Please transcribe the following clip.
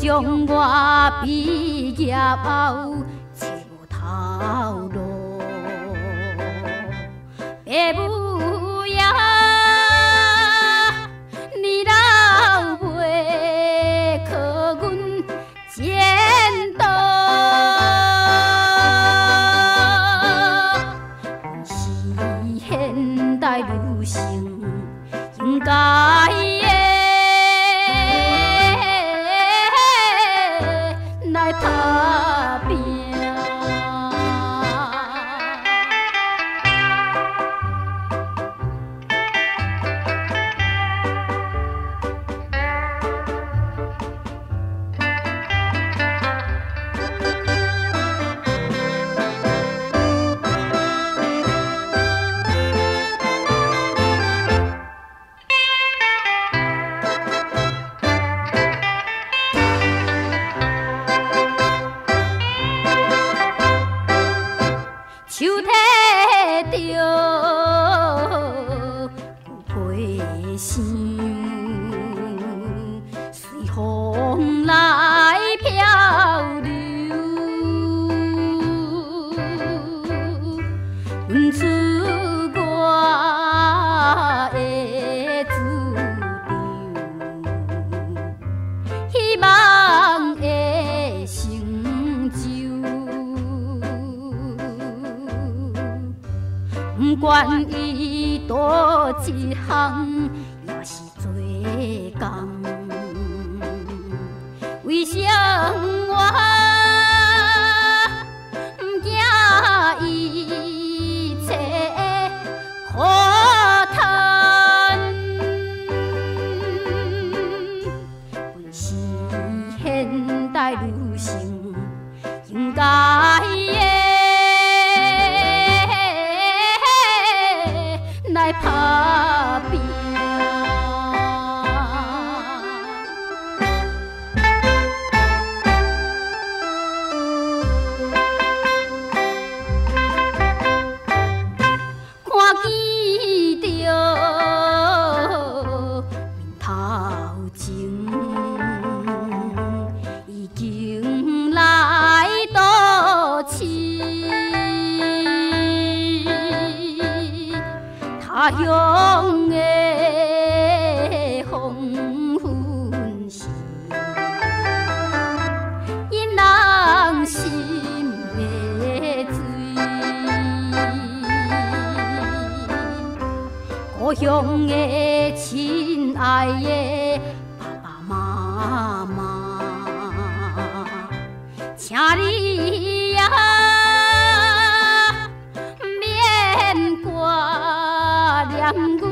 乡我毕业后找无头路，父母呀，年老袂靠阮前途，阮是现代女性应该来打拼。手提着皮箱，随风来漂流，阮出我的主张，希望会成就。不管伊倒一项，也是做工。为什我不惊一切苦叹？阮是现代女性，应该来打拼。看见着面头前已经来倒市。他乡的风云是因人心的水，故乡的亲爱的爸爸妈妈，请你呀免挂念阮。